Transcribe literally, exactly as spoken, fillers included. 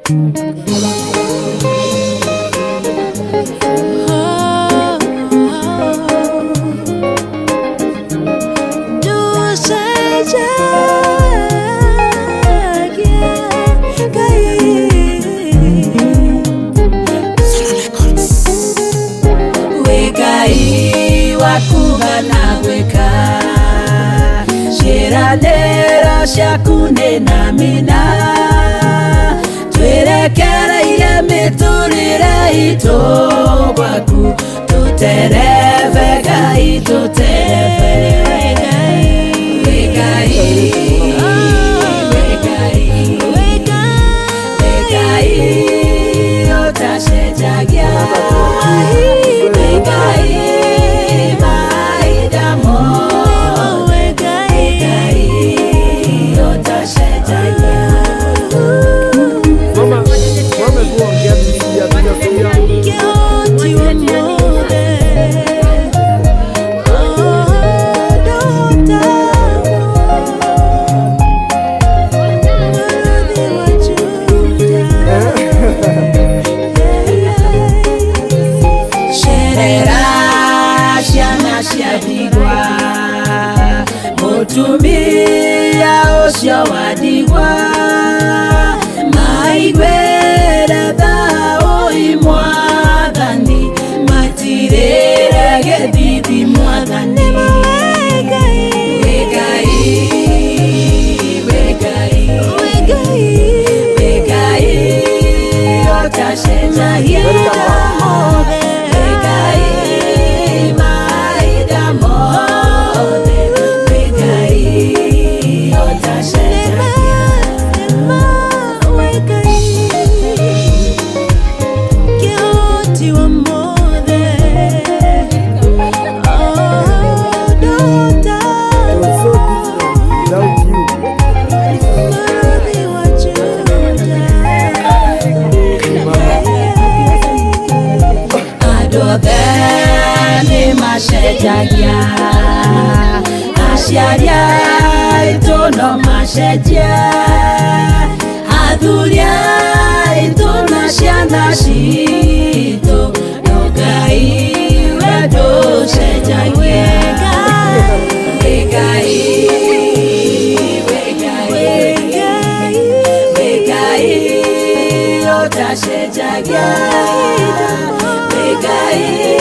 Shakune na mina twerekera ile miturire ito baku tutereve gai tutereve gai gai gai otashejagia gai Tumia osha wadiwa maigwera dao imwadani matirera gedidi mwadani wegai wegai wegai wegai otashenja hira Jagia Asharia itono masheja Aduria itono shanda shito Nogai wedo shejagia Wegai Wegai Wegai Ota shejagia Wegai